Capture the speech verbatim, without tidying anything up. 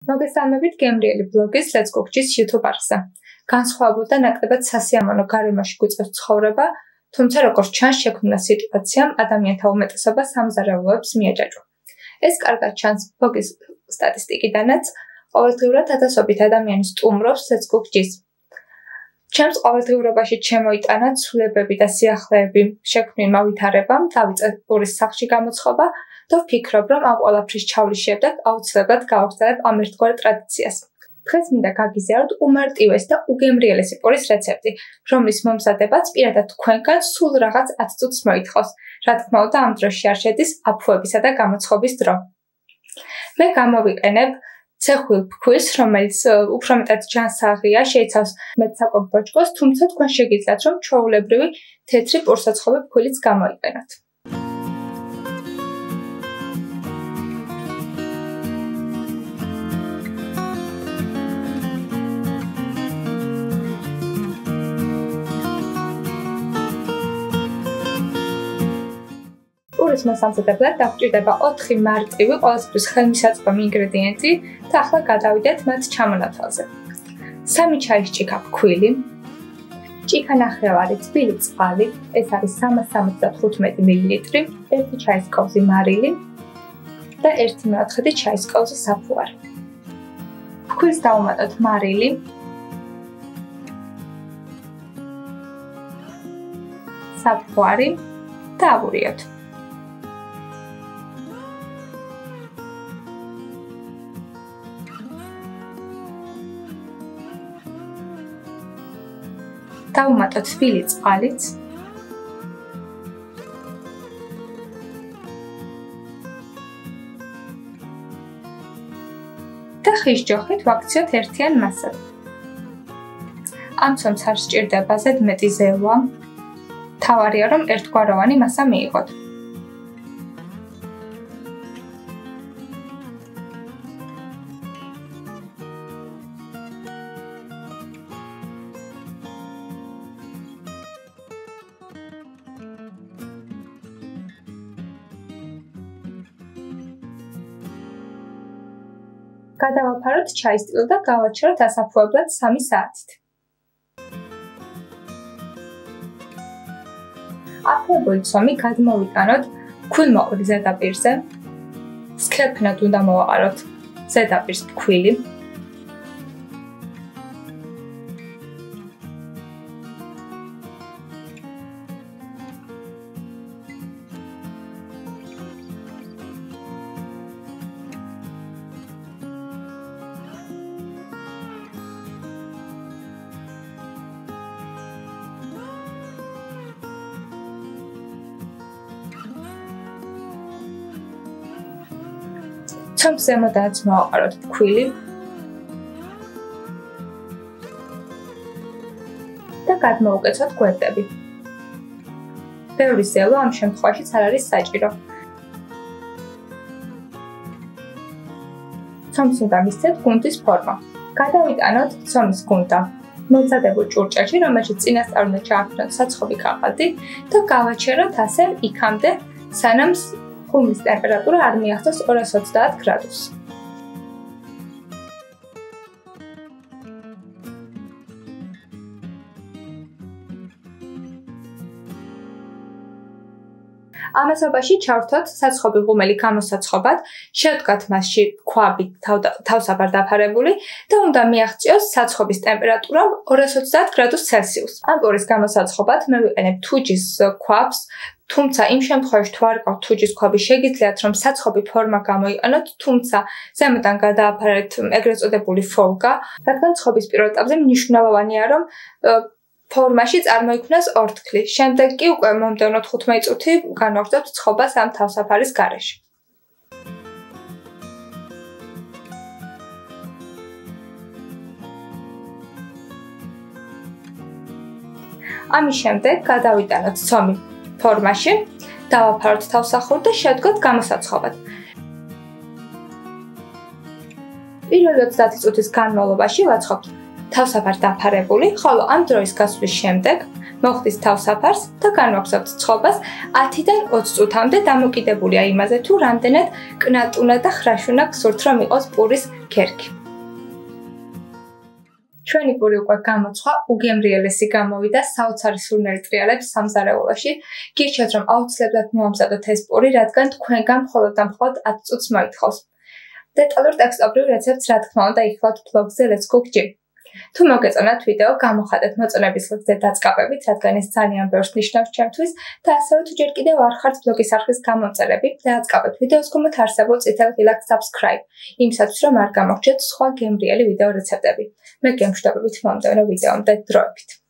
მოგესალმებით გემრიელი ბლოგის Let's Cook Cheese YouTube არხზე. განსხვავებულ და ნაკლებად სასიამოვნო გარემოში გვიწევს ცხოვრება, თუმცა როგორც ჩანს შექმნა სიტუაციამ ადამიანთა უმეტესობას სამზარეულოებს მიაჯაჭვა. ეს კარგად ჩანს ბლოგის სტატისტიკიდანაც, ყოველდღიურად ათასობით ადამიანი სტუმრობს Let's Cook Cheese. ჩემს ყოველდღიურობაში შემოიტანა ცვლილებები და სიახლეები შექმნილმა ვითარებამ, დავიწყე პურის სახლში გამოცხობა და ვფიქრობ, რომ ამ ყველაფრის ჩავლის შემდეგ აუცილებლად გავაგზავნებ ამ ერთგვარ ტრადიციას. დღეს მინდა გაგიზიაროთ უმარტივესი და უგემრიელესი პურის რეცეპტი, რომლის მომზადებაც პირადად თქვენგან სულ რაღაც ათ წუთს მოითხოვს. რა თქმა უნდა, ამ დროში არ შედის აფუებისა და გამოცხობის დრო. მე გამოვიყენებ ცეხვილ ფქვილს, რომელიც უფრო მეტად ჯანსაღია, შეიცავს მეტსაკვებ ბოჭკოს, თუმცა თქვენ შეგიძლიათ, რომ ჩვეულებრივი თეთრი პურსაცხოვი ფქვილიც გამოიყენოთ. პურის მოსამზადებლად დაგვჭირდება ოთხი მარტივი, ყველასთვის ხელმისაწვდომი ინგრედიენტი და ახლა გადავიდეთ მათ ჩამონათვალზე. სამი ჩაის ჭიქა ფქვილი, ჭიქა ნახევარი თბილი წყალი, ეს არის სამას სამოცდათხუთმეტი მილილიტრი, ერთი ჩაის კოვზი მარილი და ერთი მეოთხედი ჩაის კოვზი საფუარი. ფქვილს დავუმატოთ მარილი, საფუარი და ავურიოთ. დავუმატოთ თბილი წყალიც და ხის ჯოხით ვაქციოთ ერთიან მასად. ამ ცომს არ სჭირდება ზედმეტი ზელვა, თავარია რომ ერთგვაროვანი მასა მიიღოთ. გადავაფაროთ ჩაის ტილო და გავაჩეროთ ასაფუებლად სამი საათით. აფუებული ცომი გადმოვიტანოთ ფქვილმოყრის ზედაპირზე, სქელფენად უნდა მოვაყაროთ ზედაპირს ფქვილი. ცომს ზემოდანაც მოვაყაროთ ფქვილი და გადმოვუკეცოთ გვერდები. ბევრი ზელვა ამ შემთხვევაშიც არ არის საჭირო. ცომს უნდა მისცეთ გუნდის ფორმა. გადავიტანოთ ცომის გუნდა მომზადებულ ჭურჭელში, რომელშიც წინასწარ უნდა ჩააფრინოთ საცხობი ქაღალდი და გავაჩეროთ ასე იქამდე, სანამ ხუმის ტემპერატურა არ მიაღწევს ორას ოცდაათ გრადუსს. ამასობაში ჩავრთოთ საცხობი ღუმელი გამოსაცხობად, შევდგათ მასში ქვაბი თავსაბარ დაფარებული და უნდა მიაღწიოს საცხობის ტემპერატურა ორას ოცდაათ გრადუს ცელსიუსს. ამ პურის გამოსაცხობად მე ვიყენებ თუჯის ქვაბს, თუმცა იმ შემთხვევაში თუ არ გყავთ თუჯის ქვაბი, შეგიძლიათ რომ საცხობი ფორმა გამოიყენოთ, თუმცა ზემოდან გადააფარეთ ეგრეთ წოდებული ფოლგა, რადგან ცხობის პირველ ეტაპზე მნიშვნელოვანია რომ ფორმაში წარმოიქმნას ორთქლი. შემდეგ კი უკვე მომდევნო თხუთმეტი წუთი განვაგრძობთ ცხობას ამ თავსაფარის გარეშე. ამის შემდეგ გადავიტანოთ ცომი ფორმაში, დავაფაროთ თავსახური და შევდგოთ გამოსაცხობად. პირველი ოცდაათი წუთის განმავლობაში ვაცხობთ თავსაფარ დაფარებული, ხოლო ამ დროის გასვლის შემდეგ მოხდის თავსაფარს და განვაგზავნთ ცხობას ათიდან ოცი წუთამდე დამოკიდებულია იმაზე, თუ რამდენად კნატუნა და ხრაშუნა გსურთ, რომ იყოს პურის ქერქი. ჩვენი პური უკვე გამოცხვა, უგემრიელესი გამოვიდა საოცარი სურნელი ტრიალებს სამზარეულოში. გირჩევთ, რომ აუცილებლად მოამზადოთ ეს პური, რადგან თქვენგან მხოლოდ და მხოლოდ ათი წუთს მოითხოვს. დეტალურ ტექსტობრივ რეცეპტს რა თქმა უნდა იხილავთ ბლოგზე Let's Cook Gym. თუ მოგეწონათ ვიდეო, გამოხატეთ მოწონების ლინკზე დაწყაბებით, რადგან ეს ძალიან ბევრს ნიშნავს ჩემთვის და ასევე თუ ჯერ კიდევ არ ხართ ბლოგის არხის გამომწერები, დააწყაბეთ ვიდეოს ქვემოთ არსებულ წითელ ღილაკს subscribe, იმისათვის რომ არ გამოგჩეთ სხვა გემრიელი ვიდეო რეცეპტები. მე გემშვიდობებით მომდევნო ვიდეომდე დროებით.